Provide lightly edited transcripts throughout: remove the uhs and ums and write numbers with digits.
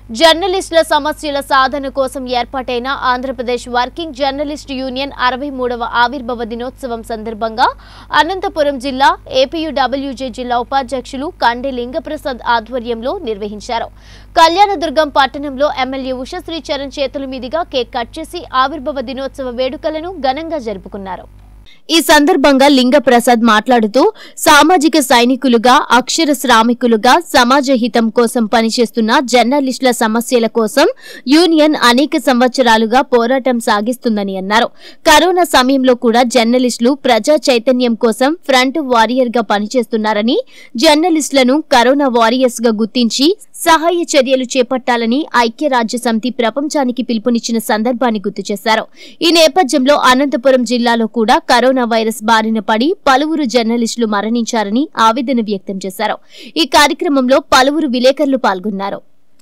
జర్నలిస్టుల సమస్యల సాధన కోసం ఏర్పాటైన ఆంధ్రప్రదేశ్ వర్కింగ్ జర్నలిస్ట్ యూనియన్ 63వ ఆవిర్భావ దినోత్సవం సందర్భంగా అనంతపురం జిల్లా ఏపీయూడబ్ల్యూజే జిల్లా ఉపాధ్యక్షులు కండే లింగప్రసాద్ ఆధ్వర్యంలో నిర్వహించారు. కళ్యాణదుర్గం పట్టణంలో ఎమ్మెల్యే ఉషశ్రీ చరణ్ చేతుల మీదుగా కేక్ కట్ చేసి ఆవిర్భావ దినోత్సవ వేడుకలను ఘనంగా జరుపుకున్నారు. ఈ సందర్భంగా లింగప్రసాద్ మాట్లాడుతూ సామాజిక సైనికులుగా అక్షర శ్రామికులుగా సమాజ హితం కోసం పనిచేస్తున్న జర్నలిస్టుల సమస్యల కోసం యూనియన్ అనేక సంవత్సరాలుగా పోరాటం సాగిస్తుందని అన్నారు. కరోనా సమయంలో కూడా జర్నలిస్టులు ప్రజా చైతన్యం కోసం ఫ్రంట్ వారియర్ గా పనిచేస్తున్నారని, జర్నలిస్టులను కరోనా వారియర్స్ గా గుర్తించి సహాయ చర్యలు చేపట్టాలని ఐక్యరాజ్య సమితి ప్రపంచానికి పిలుపునిచ్చిన సందర్భాన్ని గుర్తు చేశారు. ఈ నేపథ్యంలో అనంతపురం జిల్లాలో కూడా కరోనా వైరస్ బారిన పడి పలువురు జర్నలిస్టులు మరణించారని ఆవేదన వ్యక్తం చేశారు. ఈ కార్యక్రమంలో పలువురు విలేకరులు పాల్గొన్నారు.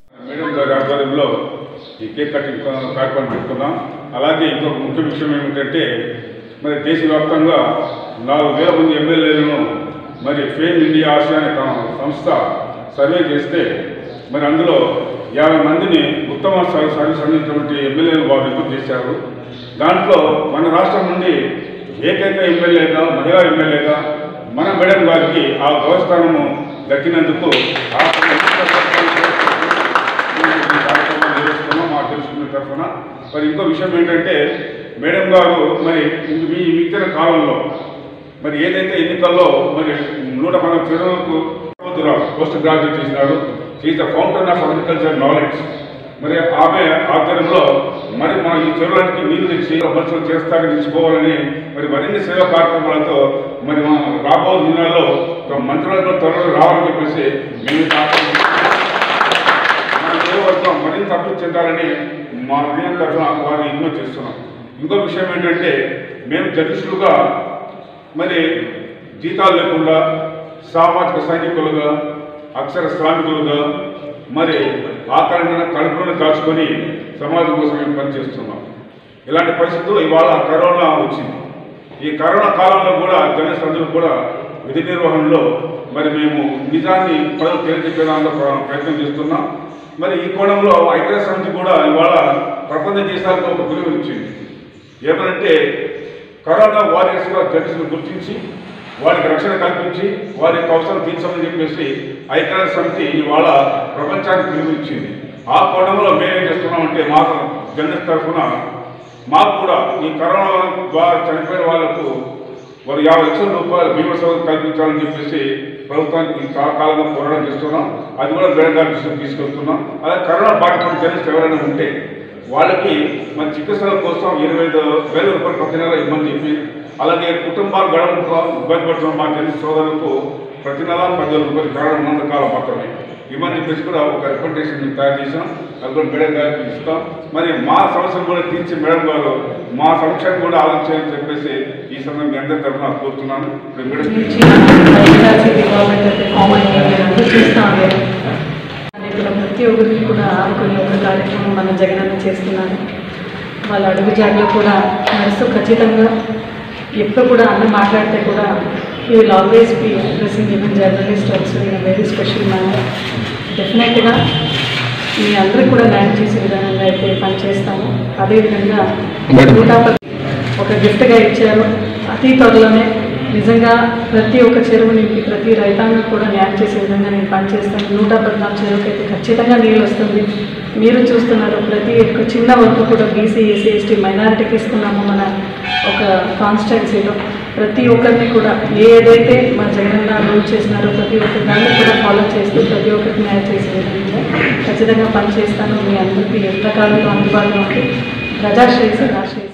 అలాగే ఇంకొక ముఖ్య విషయం ఏమిటంటే మరి దేశవ్యాప్తంగా 4,000 మంది ఎమ్మెల్యేలను మరి ఫేమ్ ఇండియా ఆసియా అనే సంస్థ సర్వే చేస్తే మరి అందులో 50 మందిని ఉత్తమ సర్వీస్ అందించినటువంటి ఎమ్మెల్యేలు వారు ఎంపిక చేశారు. దాంట్లో మన రాష్ట్రం నుండి ఏకైక ఎమ్మెల్యేగా, మహిళా ఎమ్మెల్యేగా మన మేడం గారికి ఆ గౌరవస్థానము దక్కినందుకు నిర్వహిస్తున్నాం మా తెలుసుకున్న తరఫున. మరి ఇంకో విషయం ఏంటంటే మేడం గారు మరి మీ మిగిలిన కాలంలో మరి ఏదైతే ఎన్నికల్లో మరి 110 చెరువులకు పోస్ట్ గ్రాడ్యుయేట్ చేసినాడు. Is the fountain of agriculture knowledge. మరి ఆమె ఆధ్వర్యంలో మరి మన ఈ చెరువులకి నీళ్లు తెచ్చి మనుషులు చేస్తారని తీసుకోవాలని మరి మరిన్ని సేవా కార్యక్రమాలతో మరి రాబో దినాల్లో మంత్రులతో త్వరలో రావాలని చెప్పేసి మేము మన సేవవర్గం మరింత అభివృద్ధి చెందాలని మా యూనియన్ తరఫున వారిని ఇగ్నోర్ చేస్తున్నాం. ఇంకో విషయం ఏంటంటే మేము జర్నలిస్టులుగా మరి జీతాలు లేకుండా సామాజిక సైనికులుగా అక్షర శ్రామికులుగా మరి ఆకలిని కడుపులను కాచుకొని సమాజం కోసం మేము పనిచేస్తున్నాం. ఇలాంటి పరిస్థితుల్లో ఇవాళ కరోనా వచ్చింది. ఈ కరోనా కాలంలో కూడా జర్నలిస్టులు అందరూ కూడా విధి నిర్వహణలో మరి మేము నిజాన్ని ప్రజలు తెలియజెప్పేదానిలో ప్రయత్నం చేస్తున్నాం. మరి ఈ కోణంలో ఐక్యరాజ్య సమితి కూడా ఇవాళ ప్రపంచ దేశాలకు ఒక పిలుపు ఇచ్చింది. ఏమనంటే కరోనా వారియర్స్గా జర్నలిస్టులు గుర్తించి వారికి రక్షణ కల్పించి వారి యొక్క అవసరం తీర్చమని చెప్పేసి ఐక్యరాజ్య సమితి ఇవాళ ప్రపంచానికి పిలుపునిచ్చింది. ఆ కోణంలో మేమేం చేస్తున్నామంటే మాకు జర్నలిస్ట్ తరఫున మాకు కూడా ఈ కరోనా ద్వారా చనిపోయిన వాళ్లకు వారు 50 లక్షల రూపాయలు బీమా సౌకర్యం కల్పించాలని చెప్పేసి ప్రభుత్వానికి చాలా కాలంగా పోరాటం చేస్తున్నాం. అది కూడా మేడం గారి దృష్టికి తీసుకెళ్తున్నాం. అలాగే కరోనా బాధితున్న జర్నలిస్ట్ ఎవరైనా ఉంటే వాళ్ళకి మన చికిత్సల కోసం 25,000 రూపాయలు ప్రతి నెల ఇవ్వమని చెప్పి, అలాగే కుటుంబాలు గడప ఇబ్బంది పడుతున్న మా జర్నలిస్ట్ సోదరులకు ప్రతి నెల 10,000 రూపాయలు కరోనా ఉన్నంతకాలం మాత్రమే ఇవ్వని చెప్పేసి కూడా ఒక రికమెండేషన్ తయారు చేసాం. అది కూడా మేడం గారికి ఇస్తాం. మరి మా సమస్యలు కూడా తీర్చి మేడం గారు మా సమస్యను కూడా ఆలోచించాలని చెప్పేసి ఈ సమయం మీ అందరి తరఫున కోరుతున్నాను. ప్రతి ఒక్కరికి కూడా ఆదుకునే ఒక కార్యక్రమం మన జగనన్న చేస్తున్నాను. వాళ్ళ అడుగుజాడలో కూడా నడుస్తూ ఖచ్చితంగా ఎప్పుడు కూడా అన్న మాట్లాడితే కూడా he will always be addressing even journalists also in a very special manner. డెఫినెట్గా మీ అందరూ కూడా న్యాయం చేసే విధానంగా అయితే పనిచేస్తాము. అదేవిధంగా 110 ఒక గిఫ్ట్గా ఇచ్చారు. అతి త్వరలోనే నిజంగా ప్రతి ఒక్క చెరువు నింపి ప్రతి రైతాంగం కూడా న్యాయం చేసే విధంగా నేను పనిచేస్తాను. 114 చెరువుకి అయితే ఖచ్చితంగా నీళ్ళు వస్తుంది. మీరు చూస్తున్నారు ప్రతి ఒక్క చిన్న వర్క్ కూడా బీసీ, ఎస్సీ, ఎస్టీ మైనారిటీకి ఇస్తున్నాము. మన ఒక కాన్స్టిట్యున్సీలో ప్రతి ఒక్కరిని కూడా ఏదైతే మన జగనన్న రూల్ చేసినారో ప్రతి ఒక్క దాన్ని కూడా ఫాలో చేస్తూ ప్రతి ఒక్కరికి న్యాయం చేసే విధంగా ఖచ్చితంగా పనిచేస్తాను. మీ అందరికీ ఎంతకాలంలో అందుబాటులో ఉంటే ప్రజాశ్రేయస్ రాష్ట్రీయ